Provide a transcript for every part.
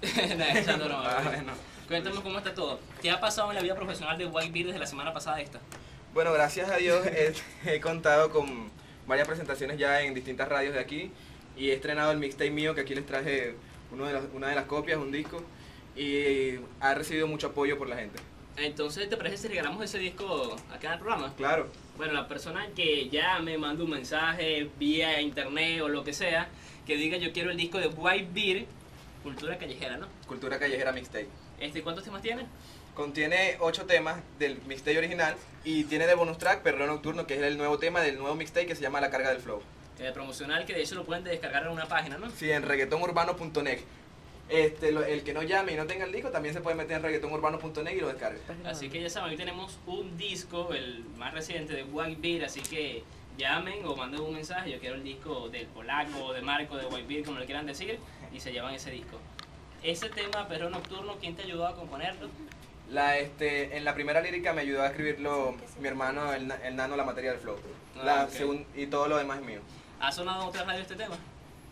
No, echando broma, Ah, bebé. bueno. Cuéntame cómo está todo. ¿Qué ha pasado en la vida profesional de White Beard desde la semana pasada esta? Bueno, gracias a Dios he contado con varias presentaciones ya en distintas radios de aquí y he estrenado el mixtape mío, que aquí les traje una de las copias, un disco, y ha recibido mucho apoyo por la gente. Entonces, ¿te parece si regalamos ese disco acá en el programa? Claro, Bueno, la persona que ya me manda un mensaje vía internet o lo que sea, que diga yo quiero el disco de White Beard, Cultura Callejera, ¿no? Cultura Callejera Mixtape. ¿Cuántos temas tiene? Contiene 8 temas del mixtape original y tiene de bonus track Perreo Nocturno, que es el nuevo tema del nuevo mixtape que se llama La Carga del Flow. Promocional, que de hecho lo pueden descargar en una página, ¿no? Sí, en reggaetonurbano.net. El que no llame y no tenga el disco también se puede meter en reggaetonurbano.net y lo descarga. Así que ya saben, hoy tenemos un disco, el más reciente de White Beard, así que llamen o manden un mensaje, yo quiero el disco del polaco o de Marco, de White Beard, como le quieran decir, y se llevan ese disco. Ese tema, Perreo Nocturno, ¿quién te ayudó a componerlo? En la primera lírica me ayudó a escribirlo mi hermano, el Nano, la materia del flow. Ah, ok. Y todo lo demás es mío. ¿Ha sonado en otra radio este tema?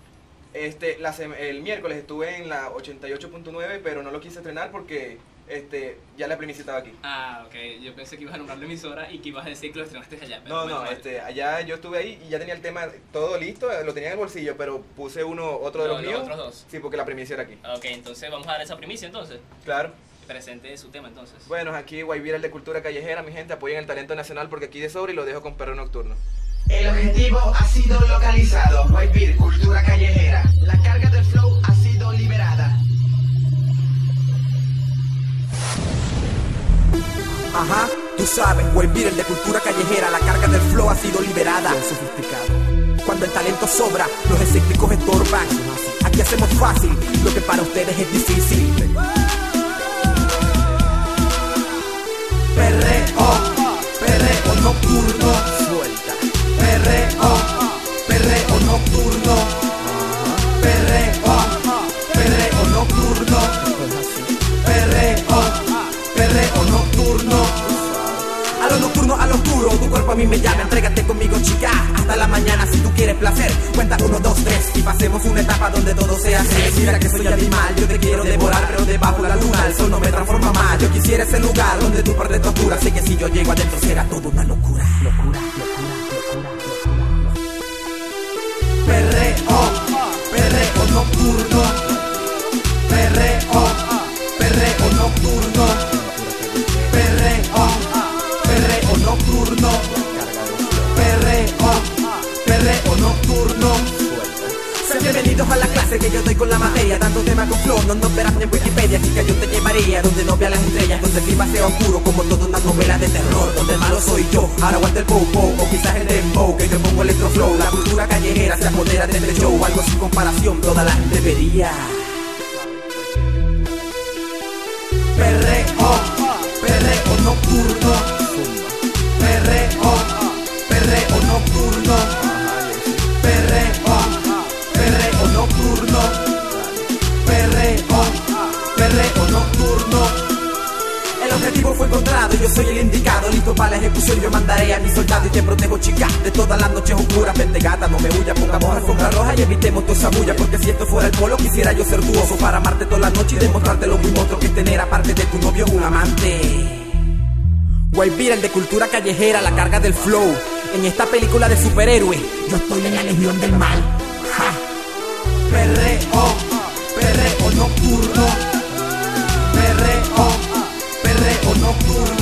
El miércoles estuve en la 88.9, pero no lo quise estrenar porque ya la primicia estaba aquí. Ah, ok, yo pensé que ibas a nombrar la emisora y que ibas a decir que lo estrenaste allá. pero No, bueno, no, vale. allá yo estuve ahí y ya tenía el tema todo listo, lo tenía en el bolsillo, pero puse otro de los míos. Otros dos. Sí, porque la primicia era aquí. Ok, entonces vamos a dar esa primicia entonces. Claro. Presente su tema entonces. Bueno, aquí White Beard, el de Cultura Callejera, mi gente, apoyen el talento nacional porque aquí de sobre y lo dejo con Perreo Nocturno. El objetivo ha sido localizado. White Beard, cultura callejera. La carga del flow ha sido liberada. Ajá, tú sabes, White Beard, el de cultura callejera, la carga del flow ha sido liberada. Sofisticado. Cuando el talento sobra, los excéntricos estorban. Aquí hacemos fácil lo que para ustedes es difícil. Perreo nocturno. Suelta. Perreo nocturno. Perreo nocturno. Perreo nocturno. A lo nocturno, a lo oscuro, tu cuerpo a mí me llama, entrégate conmigo chica, hasta la mañana si tú quieres placer. Cuenta 1, 2, 3 y pasemos una etapa donde todo sea sex. Mira que soy animal, yo te quiero devorar, pero debajo la luna el sol no me transforma mal. Yo quisiera ese lugar donde tú perdes tu altura, sé que si yo llego adentro será todo una locura. Perreo nocturno. Perreo nocturno. Perreo nocturno. Perreo nocturno. Sean bienvenidos a la clase que yo doy con la materia. Tanto tema con flow, no verás ni en Wikipedia. Así que yo te llevaría donde no veas las estrellas, donde el clima sea oscuro como toda una novela de terror, donde el malo soy yo, ahora aguanta el popo, o quizás el dembow, que yo pongo electroflow. La cultura callejera se apodera de este show, algo sin comparación, toda la gente vería. Perreo nocturno. Perreo nocturno. Perreo nocturno. Perreo nocturno. El objetivo fue encontrado y yo soy el indicado, listo para la ejecución. Yo mandaré a mi soldado y te protejo, chica, de todas las noches oscuras. Vente gata, no me huyas, pongamos alfombra roja y evitemos toda esa bulla, porque si esto fuera el polo quisiera yo ser tu oso para amarte toda la noche y demostrarte lo muy monstruo que es tener aparte de tu novio un amante. White Beard, el de cultura callejera, la carga del flow. En esta película de superhéroe, yo estoy en la legión del mal. Ja. Perreo nocturno. Perreo nocturno.